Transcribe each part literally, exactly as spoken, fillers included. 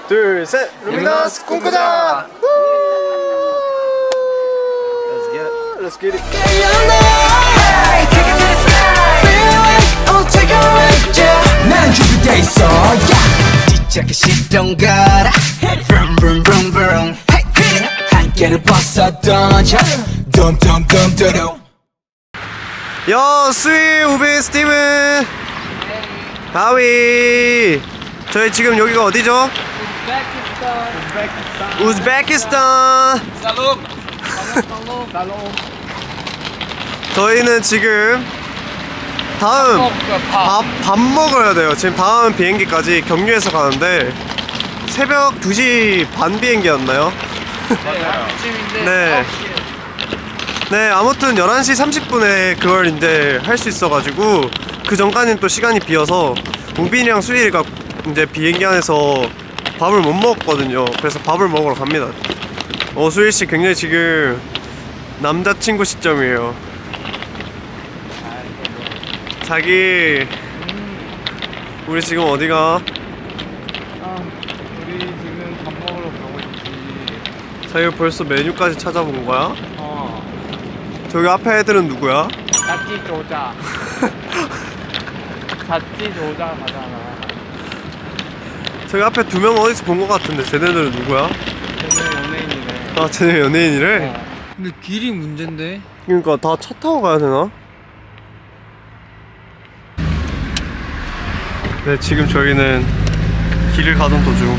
둘, 셋! 루미너스 꿈꾸자! Let's get it. Let's get it. 나는 준비돼 있어. 뒤짝에 시동 걸어. Vroom vroom vroom vroom. 한 개를 벗어 던져. 둠둠둠둠둠. 요 스위 우비 스티븐 하위. 저희 지금 여기가 어디죠? 우즈베키스탄. 살롬. 저희는 지금 다음 밥, 밥 먹어야 돼요. 지금 다음 비행기까지 경유해서 가는데 새벽 두 시 반 비행기였나요? 네. 네, 아무튼 열한 시 삼십 분에 그걸 이제 할 수 있어가지고 그 전까지는 또 시간이 비어서 우빈이랑 수일이가 이제 비행기 안에서 밥을 못 먹었거든요. 그래서 밥을 먹으러 갑니다. 어, 수일씨 굉장히 지금 남자친구 시점이에요. 자기, 우리 지금 어디가? 아, 우리 지금 밥 먹으러 가고 있지. 자기가 벌써 메뉴까지 찾아본 거야? 어. 저기 앞에 애들은 누구야? 자찌 조자. 자찌 조자 가잖아. 저기 앞에 두 명 어디서 본 거 같은데 쟤네들은 누구야? 쟤네 연예인이네. 아, 쟤네 연예인이래? 어. 근데 길이 문제인데. 그러니까 다 차 타고 가야 되나? 네, 지금 저희는 길을 가던 도중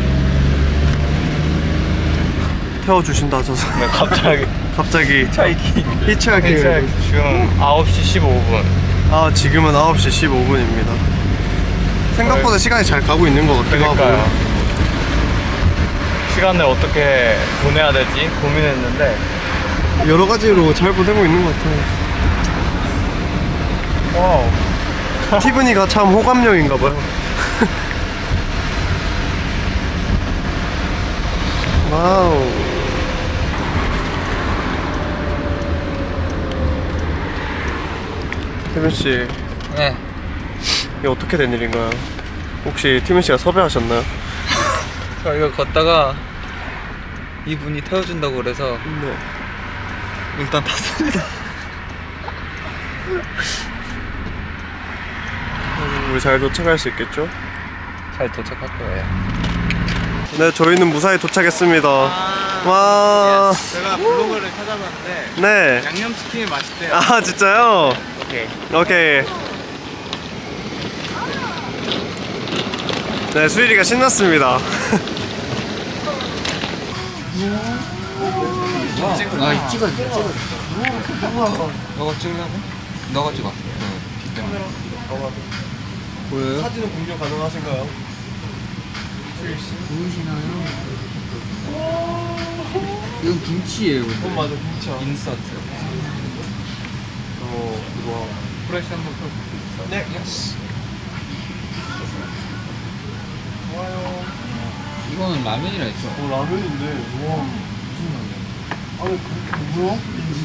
태워주신다 하셔서 네, 갑자기 갑자기 히치하이킹. 히치하이킹을. 지금 아홉 시 십오 분. 아, 지금은 아홉 시 십오 분입니다 생각보다 네. 시간이 잘 가고 있는 것 같기도 그러니까요. 하고. 시간을 어떻게 보내야 될지 고민했는데 여러 가지로 잘 보내고 있는 것 같아요. 와우. 티브니가 참 호감형인가봐요. 와우. 티븐씨, 네. 이게 어떻게 된 일인가요? 혹시 티븐씨가 섭외하셨나요? 저희가 걷다가 이분이 태워준다고 그래서 네. 일단 탔습니다. 우리 잘 도착할 수 있겠죠? 잘 도착할 거예요. 네, 저희는 무사히 도착했습니다. 와. 제가 블로그를 찾아봤는데 네. 양념치킨이 맛있대요. 아, 진짜요? 오케이. 오케이. 네, 수일이가 신났습니다. 아, 찍어, 찍어. 너가 찍으려고? 너가 찍어. 보여요? 사진은 공유 가능하신가요? 보이시나요? 이건 김치예요. 어, 맞아, 김치야. 인서트. 어, 이거. 프레시 한번 펴. 네, 예스. 좋아요. 이거는 라면이라 했죠? 어, 라면인데, 와. 무슨 라면? 아니, 그, 뭐야?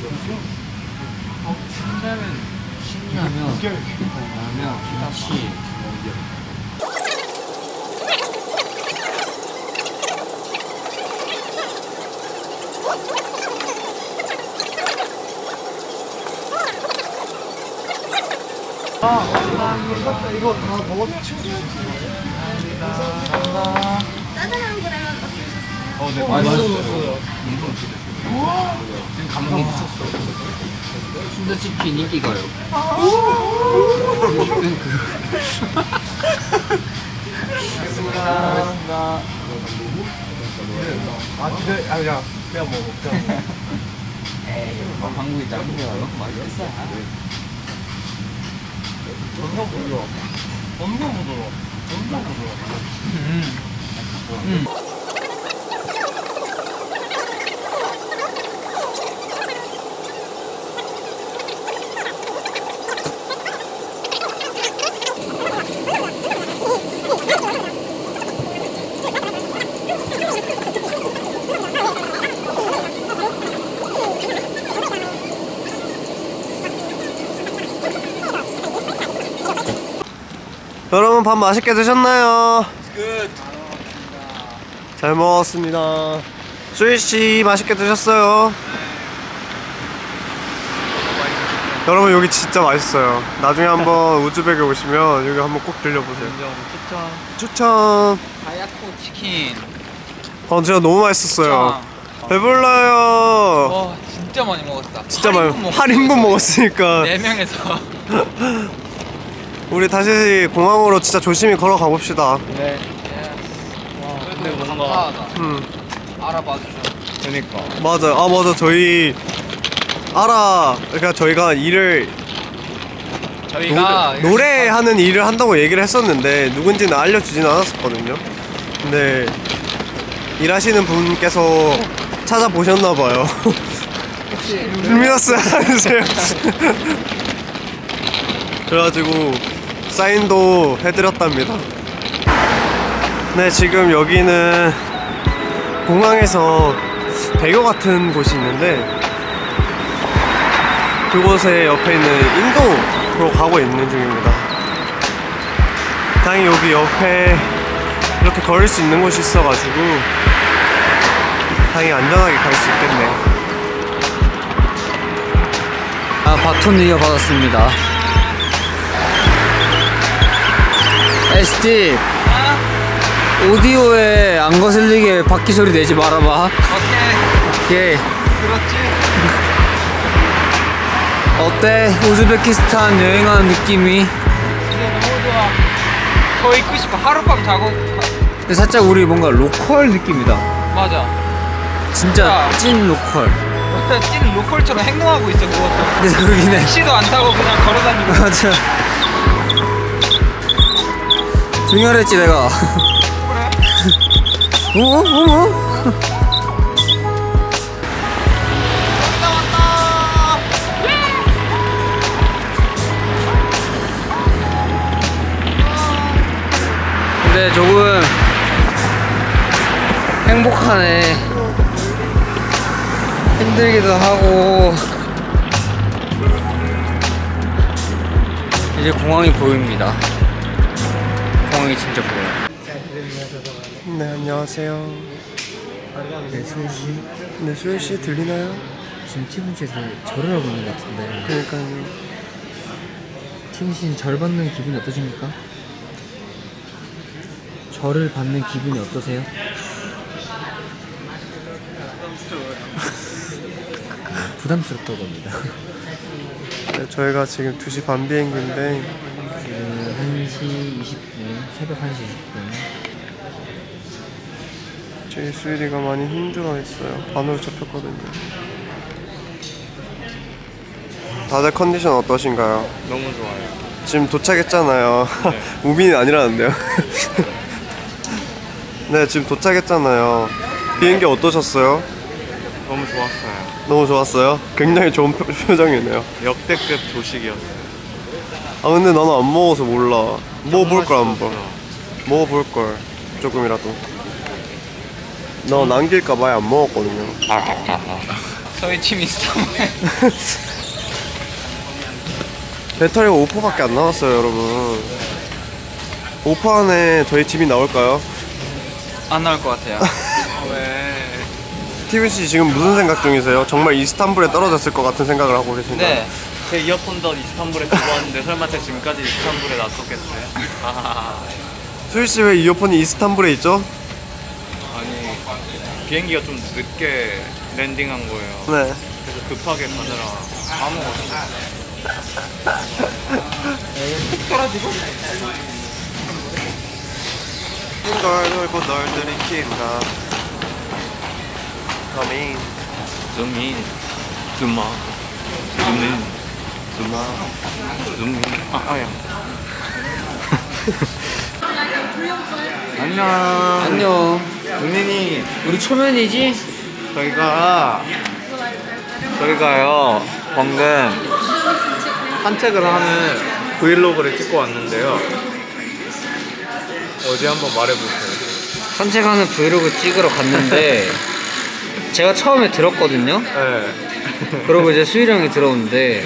신라면. 신라면. 이게, 라면, 김치. 아, 아, 이거 다 먹어서 감사합니다. 짜장면 그러면 어, 네, 맛있었어요. 지금 감성 미쳤어. 순대치킨 인기가요. 알겠습니다. 아, 기대, 아, 야, 그냥 먹어, 그냥 먹어. 에이, 한국이 짱이요 맛있어. 엄청 부드러워. 엄청 부드러워. 엄청 부드러워. 음. 음. 여러분 밥 맛있게 드셨나요? 끝. 잘 먹었습니다. 수일씨 맛있게 드셨어요? 여러분 여기 진짜 맛있어요. 나중에 한번 우즈벡에 오시면 여기 한번 꼭 들려보세요. 추천. 추천. 하야코 치킨. 어 진짜 너무 맛있었어요. 배불러요. 와 진짜 많이 먹었다. 진짜 많이 팔 인분 먹었으니까. 네 명에서. 우리 다시 공항으로 진짜 조심히 걸어가 봅시다. 네. 와, 근데 뭔가. 음. 알아봐 주셔. 그니까. 맞아요. 아 맞아. 저희 알아. 그러니까 저희가 일을 저희가 노래, 노래하는 일을 한다고 얘기를 했었는데 누군지는 알려주진 않았었거든요. 근데 일하시는 분께서 찾아보셨나봐요. 루미너스 하세요. 그래가지고 사인도 해드렸답니다. 네, 지금 여기는 공항에서 배교 같은 곳이 있는데 그곳에 옆에 있는 인도로 가고 있는 중입니다. 다행히 여기 옆에 이렇게 걸을 수 있는 곳이 있어가지고 다행히 안전하게 갈 수 있겠네. 아, 바톤 이어받았습니다. 에스티 오디오에 안 거슬리게 바퀴 소리 내지 말아봐. 오케이. 오케이. 그렇지. 어때? 우즈베키스탄 여행하는 느낌이? 진짜 너무 좋아. 더 있고 싶어. 하룻밤 자고. 가- 근데 살짝 우리 뭔가 로컬 느낌이다. 맞아. 진짜 야. 찐 로컬. 찐 로컬처럼 행동하고 있어 그것도. 근데 그러긴 해. 택시도 안 타고 그냥 걸어다니고. 맞아. 중요했지 내가. 그래? 어? 어? 근데 조금 행복하네. 힘들기도 하고. 이제 공항이 보입니다. 공항이 진짜 보여요. 네, 안녕하세요. 네, 수현씨. 네, 수일씨 들리나요? 지금 티분씨에서 절을 하고 있는 것 같은데. 그러니까요. 티분씨는 절 받는 기분이 어떠십니까? 절을 받는 기분이 어떠세요? 부담스럽다고 합니다. 네, 저희가 지금 두 시 반 비행기인데 지금 한 시 이십 분, 새벽 한 시 이십 분. 저희 수일이가 많이 힘들어했어요. 반으로 잡혔거든요. 다들 컨디션 어떠신가요? 너무 좋아요. 지금 도착했잖아요. 네. 우빈이 아니라는데요. 네, 지금 도착했잖아요. 비행기 어떠셨어요? 너무 좋았어요. 너무 좋았어요? 굉장히 좋은 표, 표정이네요. 역대급 조식이었어요. 아 근데 나는 안 먹어서 몰라. 먹어볼 걸 안 봐. 맛있었어요. 먹어볼 걸 조금이라도. 나 남길까 봐야 안 먹었거든요. 저희 팀 이스탄불. 배터리가 오 퍼센트밖에 안 남았어요, 여러분. 오 퍼센트 안에 저희 팀이 나올까요? 안 나올 것 같아요. 왜? 티비씨 지금 무슨 생각 중이세요? 정말 이스탄불에 떨어졌을 것 같은 생각을 하고 계신가요? 네. 제 이어폰도 이스탄불에 두고 왔는데 설마 제가 지금까지 이스탄불에 놨었겠어요? 수일씨 왜 이어폰이 이스탄불에 있죠? 아니 비행기가 좀 늦게 랜딩한 거예요. 네. 그래서 급하게 가느라 까먹었어요. 떨어지고. 걸 돌고 널 들이킨다. Come 줌인 줌마 줌인 줌마 줌인 아야. 안녕. 안녕. 은민이 우리 초면이지? 저희가 저희가요 방금 산책을 하는 브이로그를 찍고 왔는데요. 어디 한번 말해보세요. 산책하는 브이로그 찍으러 갔는데 제가 처음에 들었거든요. 네. 그러고 이제 수일이 형이 들어오는데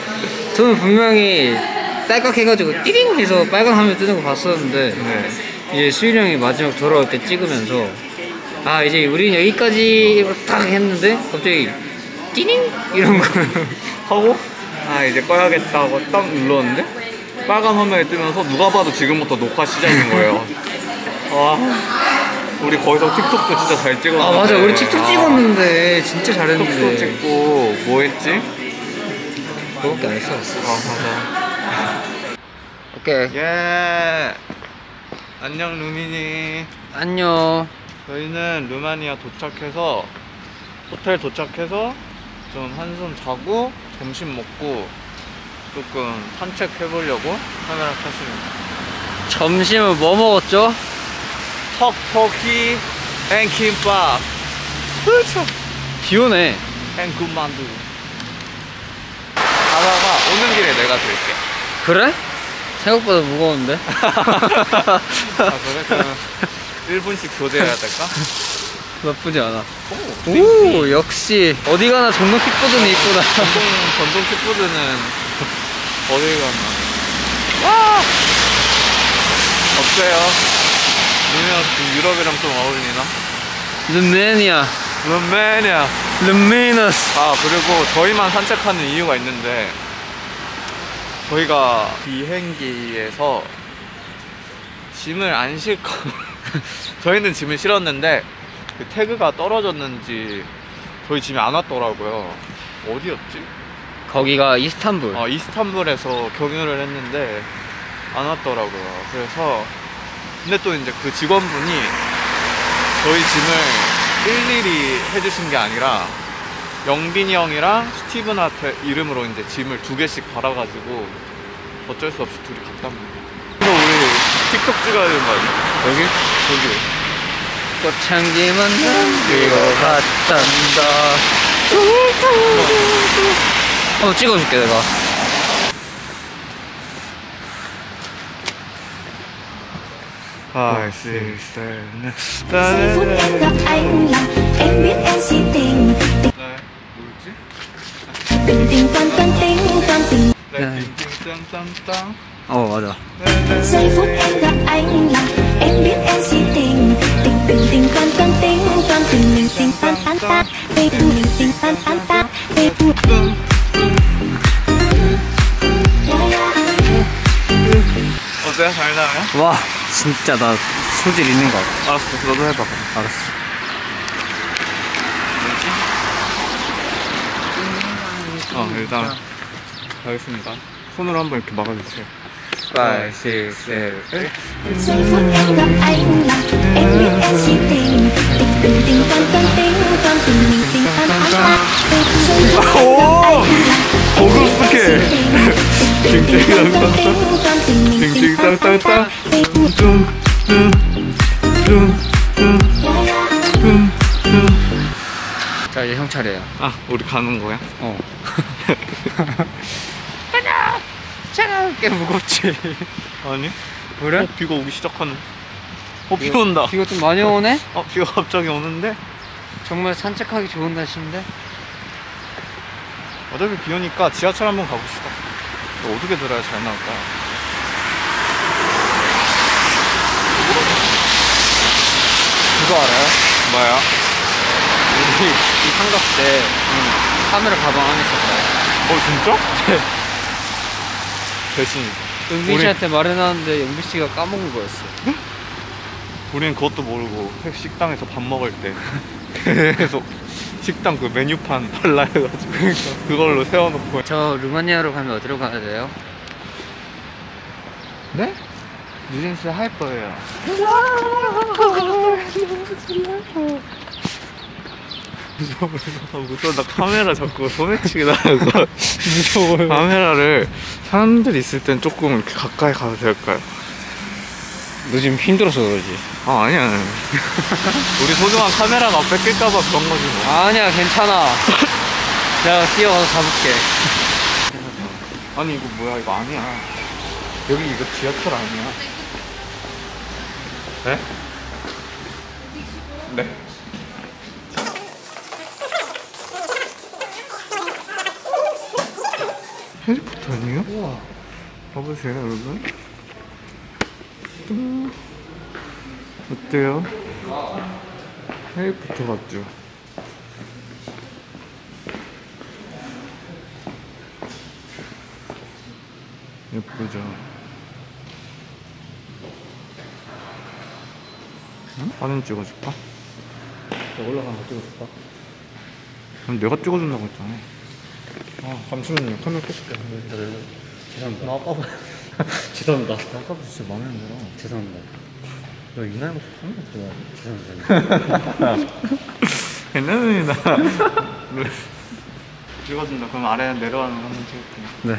저는 분명히 딸깍 해가지고 띠링 해서 빨간 화면 뜨는 거 봤었는데 네. 이제 수일이 형이 마지막 돌아올 때 찍으면서 아 이제 우린 여기까지 딱 했는데 갑자기 띠링 이런 거 하고 아 이제 꺼야겠다고 딱 눌렀는데 빨간 화면이 뜨면서 누가 봐도 지금부터 녹화 시작인 거예요. 와 우리 거기서 틱톡도 진짜 잘 찍었는데. 아 맞아 우리 틱톡 아, 찍었는데 진짜 잘했는데. 틱톡도 찍고 뭐 했지? 그거밖에 안 했어. 아 맞아. 오케이. 예. 안녕 루미니. 안녕. 저희는 루마니아 도착해서 호텔 도착해서 좀 한숨 자고 점심 먹고 조금 산책해보려고 카메라 켰습니다. 점심은 뭐 먹었죠? 턱터키 앤 김밥. 그렇죠. 비 오네. 앤 군만두. 가다가 오는 길에 내가 들게. 그래? 생각보다 무거운데? 아 그래? 그러면 일 분씩 교대해야 될까? 나쁘지 않아. 오, 오 역시 어디 가나 전동 킥보드는 이쁘다. 전동, 전동 킥보드는 어딜 갔나? 와! 어때요? 유명, 유럽이랑 좀 어울리나? 르메니아. 루메니아. 르메너스. 아, 그리고 저희만 산책하는 이유가 있는데, 저희가 비행기에서 짐을 안 싣고, 저희는 짐을 실었는데, 그 태그가 떨어졌는지 저희 짐이 안 왔더라고요. 어디였지? 거기가 이스탄불. 어, 이스탄불에서 경유를 했는데 안 왔더라고요. 그래서 근데 또 이제 그 직원분이 저희 짐을 일일이 해주신 게 아니라 영빈이 형이랑 스티븐한테 이름으로 이제 짐을 두 개씩 받아가지고 어쩔 수 없이 둘이 갔답니다. 그래서 우리 틱톡 찍어야 되는 거 아니야? 여기? 여기. 꽃향기만 남기고 갔단다. 한번 찍어줄게 내가. five, six, seven, Giây phút em gặp anh là em biết em si tình tình 네, 뭐였지? tình tình toan toan tình toan tình 네, 띵띵땅땅땅. 어 맞아. giây phút em gặp anh là em biết em si tình tình tình tình toan toan tình toan tình mình tình tan tan tan tình mình tình tan tan tan tình 어때? 잘 나와요? 와 진짜 나 소질 있는 거 같아. 알았어, 너도 해봐. 알았어. 어, 일단 가겠습니다. 손으로 한번 이렇게 막아주세요. five, six, seven. giây phút em gặp anh là em biết em si tình tình tình tình toan toan tình toan tình mình tình tan tan tan giây phút em gặp anh là 고급스케. 띵띵땅땅땅. 자 이제 형 차례야. 아, 우리 가는 거야? 어. 가자. 차가워. 꽤 무겁지. 아니? 그래? 어, 비가 오기 시작하는. 어, 비 온다. 비가 좀 많이 오네? 어, 비가 갑자기 오는데? 정말 산책하기 좋은 날씨인데? 어차피 비 오니까 지하철 한번 가봅시다. 어떻게 들어야 잘 나올까? 그거 알아요? 뭐야? 우리 이 삼각 때 카메라 가방 안에 있었어요. 어, 진짜? 네. 대신. 영빈 씨한테 말해놨는데 영빈 씨가 까먹은 거였어. 우리는 그것도 모르고 식당에서 밥 먹을 때 계속 식당 그 메뉴판 발라 해가지고 그걸로 세워놓고. 저 루마니아로 가면 어디로 가야 돼요? 네? 누진스 하이퍼예요. 무서워. 무서워. 나 카메라 자꾸 소매치기 나고. 무서워요. 카메라를 사람들 있을 땐 조금 이렇게 가까이 가도 될까요? 너 지금 힘들어서 그러지. 아, 아니야. 우리 소중한 카메라가 뺏길까봐 그런 거지 뭐. 아니야 괜찮아. 내가 뛰어가서 잡을게. 아니 이거 뭐야, 이거 아니야. 여기 이거 지하철 아니야. 네? 네. 해리포터 아니에요? 우와. 봐보세요 여러분. 어때요? 해리포터 같죠? 예쁘죠? 응? 사진 찍어줄까? 올라가는 거 찍어줄까? 그럼 내가 찍어준다고 했잖아. 아 잠시만요. 카메라 끄실게요. 죄송합니다. 나 아까워. 죄송합니다. 아까부터 진짜 마음에 안 들어. 죄송합니다. 너 이 나이 먹고 카메라 좋아해. 죄송합니다. 괜찮습니다. 찍어준다. 그럼 아래 내려가는 거 한번 찍을게요. 네.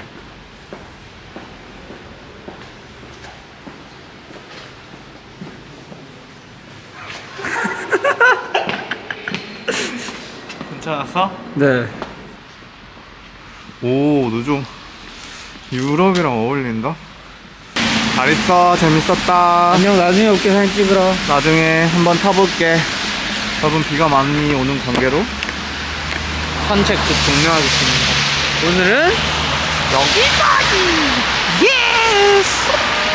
괜찮았어? 네. 오, 너 좀 유럽이랑 어울린다? 잘 있어. 재밌었다. 안녕. 나중에 올게. 사진 찍으러. 나중에 한번 타볼게. 여러분 비가 많이 오는 관계로 산책 곧 종료하겠습니다. 오늘은 여기까지. 예스.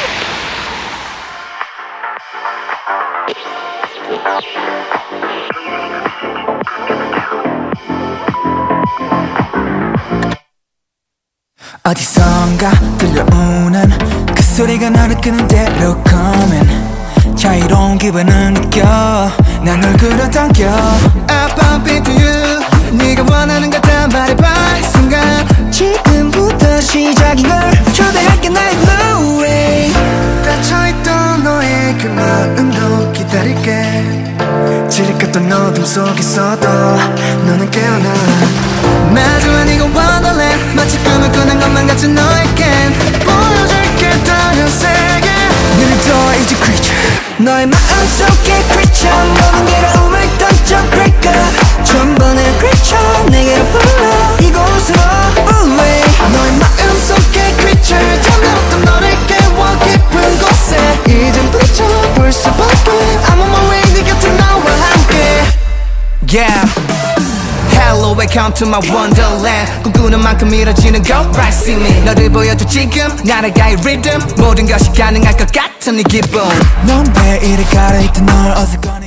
어디선가 들려오는 그 소리가 너를 끄는 대로 coming 자유로운 기분을 느껴 난 널 끌어당겨 I bump into you 네가 원하는 것 다 말해봐 이 순간 지금부터 시작인 걸 초대할게 나의 blue ray 닫혀있던 너의 그 마음도 기다릴게 지릴 같던 어둠 속에서도 너는 깨어나 마주한 이건 wonderland 마치 꿈을 꾸는 것만 같은 너에겐 보여줄게 다른 세계 눈을 떠 이제 creature 너의 마음속의 creature 모든 괴로움을 던져 breaker 전번의 creature 내게로 불러 이곳으로 away 너의 마음속의 creature 잠들었던 너를 깨워 깊은 곳에 이젠 비춰볼 수밖에 I'm on my way 네 곁에 나와 함께 Yeah Hello, welcome to my wonderland 꿈꾸는 만큼 이뤄지는 거 Right, see me 너를 보여줘 지금 나라가의 rhythm 모든 것이 가능할 것 같은 이 기분 넌 왜 이리 가려있던 널 어디서